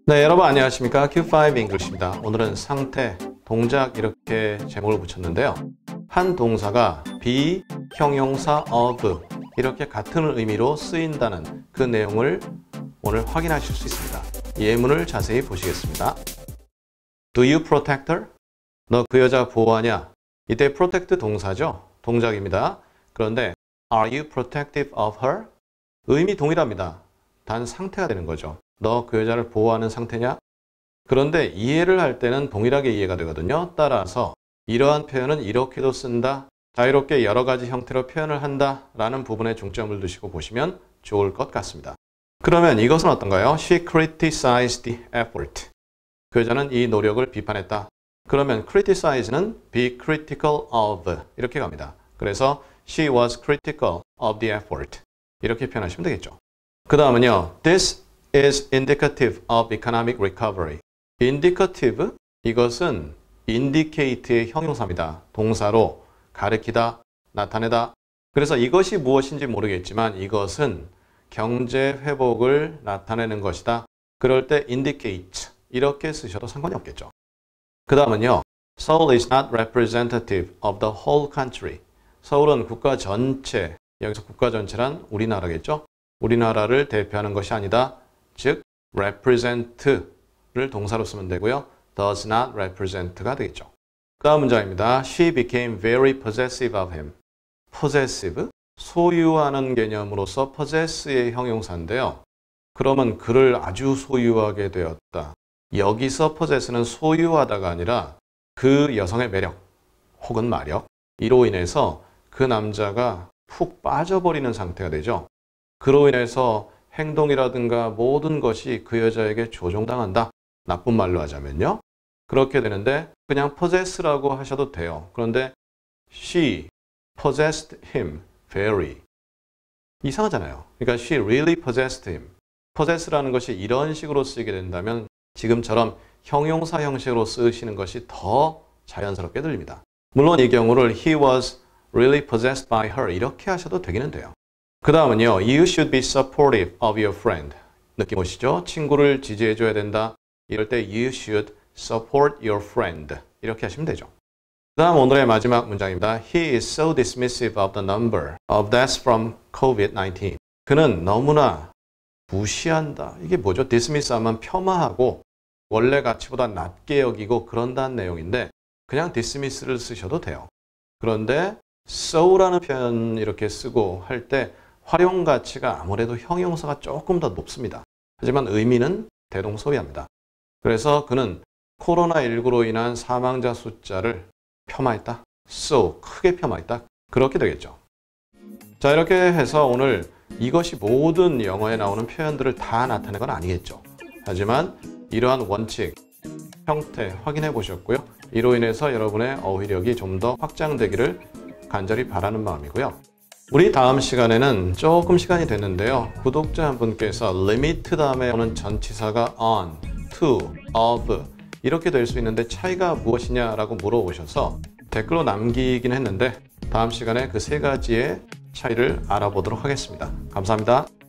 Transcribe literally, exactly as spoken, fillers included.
네, 여러분 안녕하십니까? 큐 파이브 잉글리시입니다. 오늘은 상태, 동작 이렇게 제목을 붙였는데요. 한 동사가 be, 형용사 of 이렇게 같은 의미로 쓰인다는 그 내용을 오늘 확인하실 수 있습니다. 예문을 자세히 보시겠습니다. Do you protect her? 너 그 여자 보호하냐? 이때 protect 동사죠. 동작입니다. 그런데 Are you protective of her? 의미 동일합니다. 단 상태가 되는 거죠. 너 그 여자를 보호하는 상태냐? 그런데 이해를 할 때는 동일하게 이해가 되거든요. 따라서 이러한 표현은 이렇게도 쓴다. 자유롭게 여러 가지 형태로 표현을 한다. 라는 부분에 중점을 두시고 보시면 좋을 것 같습니다. 그러면 이것은 어떤가요? She criticized the effort. 그 여자는 이 노력을 비판했다. 그러면 criticize는 be critical of 이렇게 갑니다. 그래서 she was critical of the effort. 이렇게 표현하시면 되겠죠. 그 다음은요. This is indicative of economic recovery. indicative, 이것은 indicate의 형용사입니다. 동사로 가리키다, 나타내다. 그래서 이것이 무엇인지 모르겠지만 이것은 경제 회복을 나타내는 것이다. 그럴 때 indicate 이렇게 쓰셔도 상관이 없겠죠. 그 다음은요. Seoul is not representative of the whole country. 서울은 국가 전체, 여기서 국가 전체란 우리나라겠죠. 우리나라를 대표하는 것이 아니다. 즉, represent를 동사로 쓰면 되고요. does not represent가 되겠죠. 그 다음 문장입니다. She became very possessive of him. possessive, 소유하는 개념으로서 possess의 형용사인데요. 그러면 그를 아주 소유하게 되었다. 여기서 possess는 소유하다가 아니라 그 여성의 매력 혹은 마력, 이로 인해서 그 남자가 푹 빠져버리는 상태가 되죠. 그로 인해서 행동이라든가 모든 것이 그 여자에게 조종당한다. 나쁜 말로 하자면요. 그렇게 되는데 그냥 possess라고 하셔도 돼요. 그런데 she possessed him very. 이상하잖아요. 그러니까 she really possessed him. possess라는 것이 이런 식으로 쓰게 된다면 지금처럼 형용사 형식으로 쓰시는 것이 더 자연스럽게 들립니다. 물론 이 경우를 he was really possessed by her 이렇게 하셔도 되기는 돼요. 그 다음은요. You should be supportive of your friend. 느낌 오시죠? 친구를 지지해줘야 된다. 이럴 때 you should support your friend. 이렇게 하시면 되죠. 그 다음 오늘의 마지막 문장입니다. He is so dismissive of the number of deaths from 코비드 나인틴. 그는 너무나 무시한다. 이게 뭐죠? dismiss 하면 폄하하고 원래 가치보다 낮게 여기고 그런다는 내용인데 그냥 dismiss를 쓰셔도 돼요. 그런데 so라는 표현 이렇게 쓰고 할 때 활용 가치가 아무래도 형용사가 조금 더 높습니다. 하지만 의미는 대동소이합니다. 그래서 그는 코로나십구로 인한 사망자 숫자를 폄하했다. so, 크게 폄하했다. 그렇게 되겠죠. 자, 이렇게 해서 오늘 이것이 모든 영어에 나오는 표현들을 다 나타낸 건 아니겠죠. 하지만 이러한 원칙, 형태 확인해 보셨고요. 이로 인해서 여러분의 어휘력이 좀 더 확장되기를 간절히 바라는 마음이고요. 우리 다음 시간에는 조금 시간이 됐는데요. 구독자 한 분께서 limit 다음에 오는 전치사가 on, to, of 이렇게 될 수 있는데 차이가 무엇이냐라고 물어보셔서 댓글로 남기긴 했는데 다음 시간에 그 세 가지의 차이를 알아보도록 하겠습니다. 감사합니다.